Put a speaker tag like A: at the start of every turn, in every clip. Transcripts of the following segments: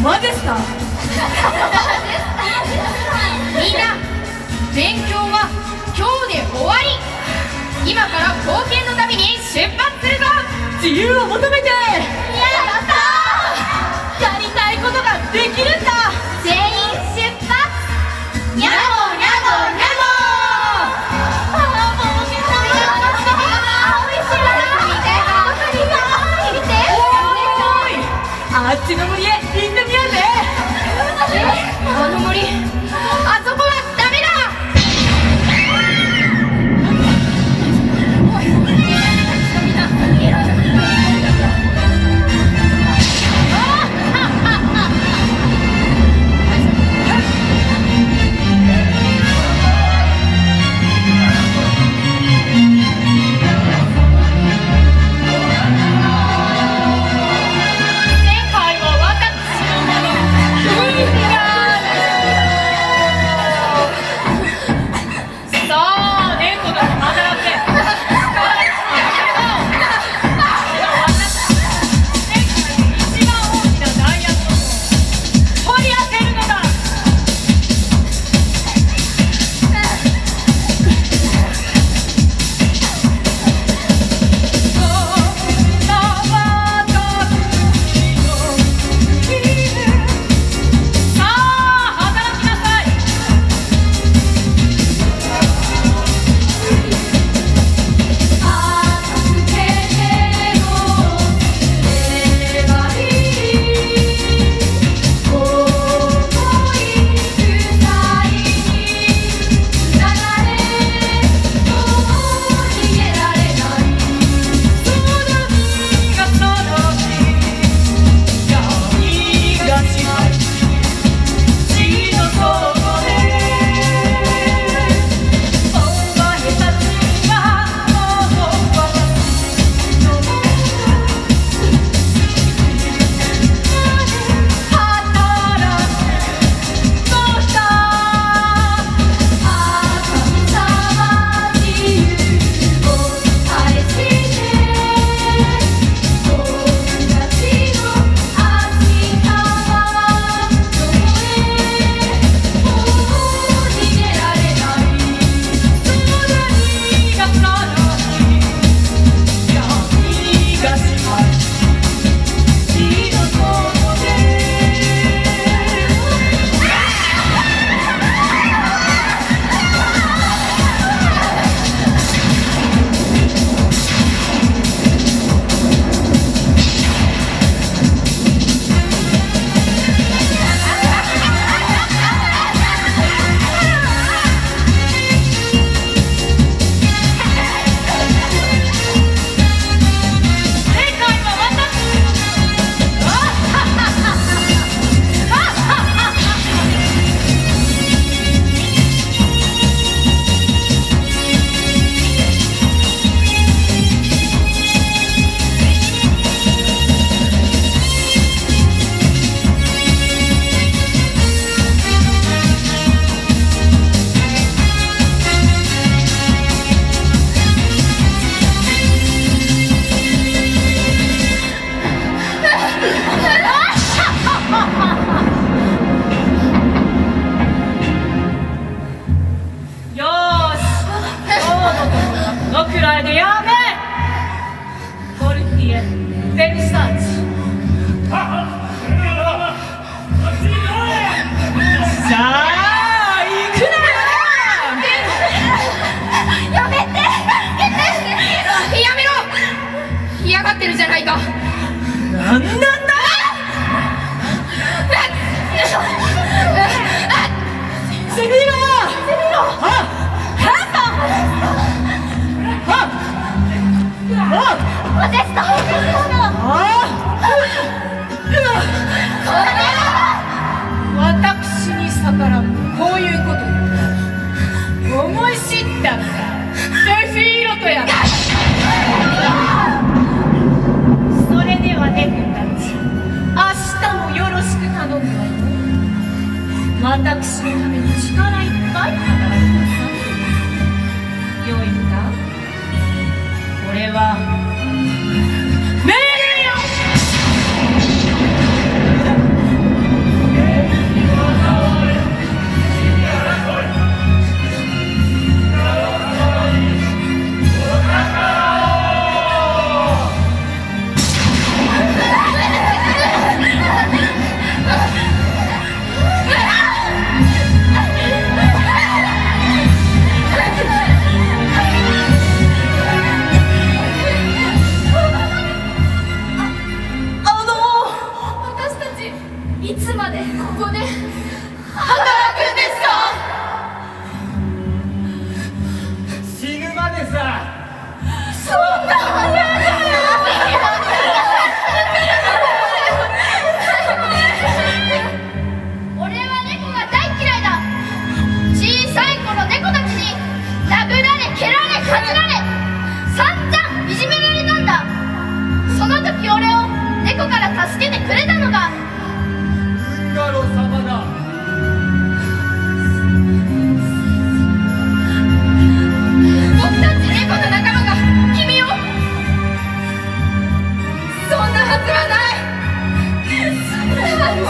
A: マジェスター。
B: みんな勉強は今日で終わり。今から冒険の旅に出発するぞ。
A: 自由を求めて。
B: やったー。
A: やりたいことができるんだ。
B: 全員出発。にゃごにゃごにゃご。
A: あっちの森へ行ってみようぜ。
B: あの森、あそこはダメだ。
A: 私に逆らうこういうこと言った。思い知ったんだセフィーロトや。それでは猫たち、明日もよろしく頼むわよ。私のために力いっぱい働きなさい。よいか、これは命令よ。
B: いつまでここで働くんですか？
C: 死ぬまでさ。
B: そんな俺は猫が大嫌いだ。小さい頃猫たちに殴られ蹴られかじられ散々いじめられたんだ。その時俺を猫から助けてくれたのが
C: ブンガロー様だ。
B: 僕たち猫の仲間が君を。そんなはずはない。そんなはず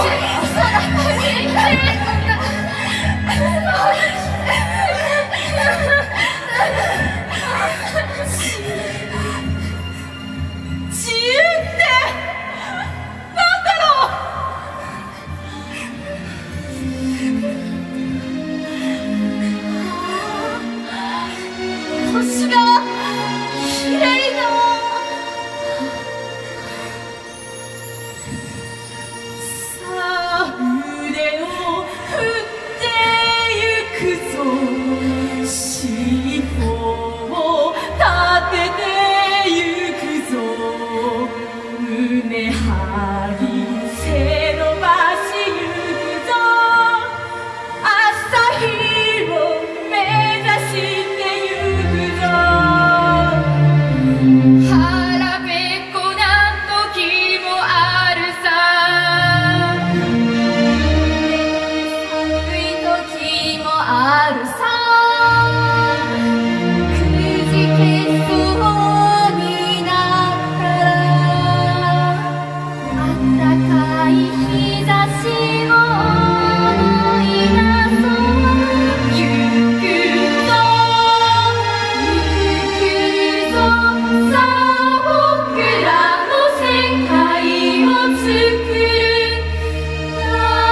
B: 自由ってなんだろう。星がきれいだ。
A: さあ腕を振ってゆくぞ、尻尾を立ててゆくぞ、胸張り背伸ばしゆくぞ、朝日を目指してゆくぞ。
B: 腹ぺこな時もあるさ。寒い時もあるさ。くじけそうになったらあったかい日差しを思い出そう。ゆくぞゆくぞ、さあ僕らの世界を作るんだ。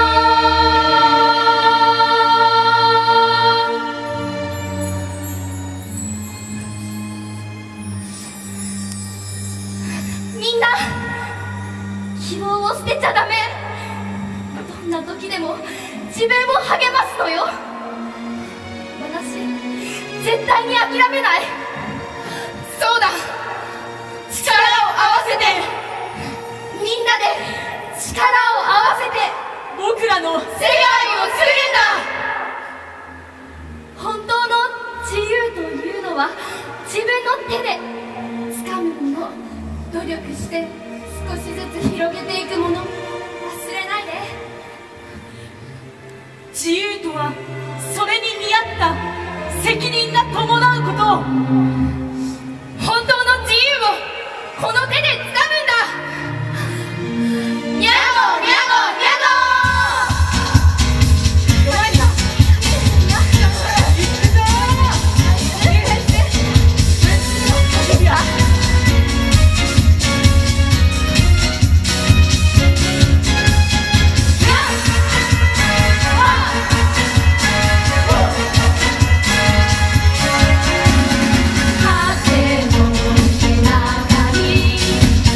B: みんな希望を捨てちゃダメ。どんな時でも自分を励ますのよ。私絶対に諦めない。そうだ、力を合わせて、みんなで力を合わせて
A: 僕らの
B: 世界を作るんだ。本当の自由というのは自分の手で掴むもの、努力して少しずつ広げていくもの、忘れないで。
A: 自由とはそれに見合った責任が伴うこと。
B: 本当の自由をこの手で掴むんだ。にゃごにゃごにゃご。風の背中に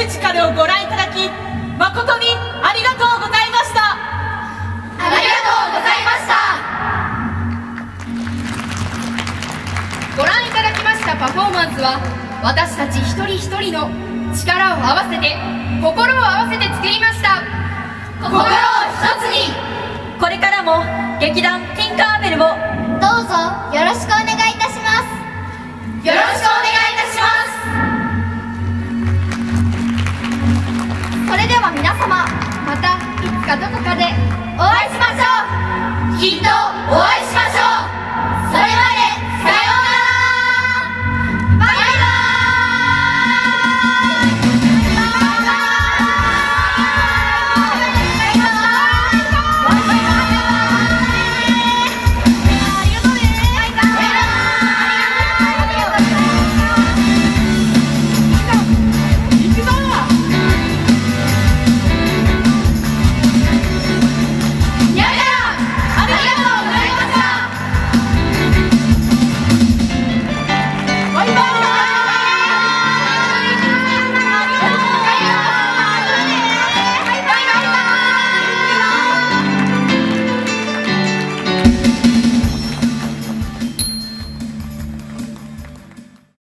A: ュージカルをご覧いただき誠にありがとうございました。
B: ありがとうございました。
D: ご覧いただきましたパフォーマンスは、私たち一人一人の力を合わせて、心を合わせて作りました。
B: 心を一つに。
A: これからも劇団ティンカーベルを
B: どうぞよろしくお願いいたします。
D: よろしくお願いいたします。
B: それでは皆様、またいつかどこかでお会いしましょう。きっと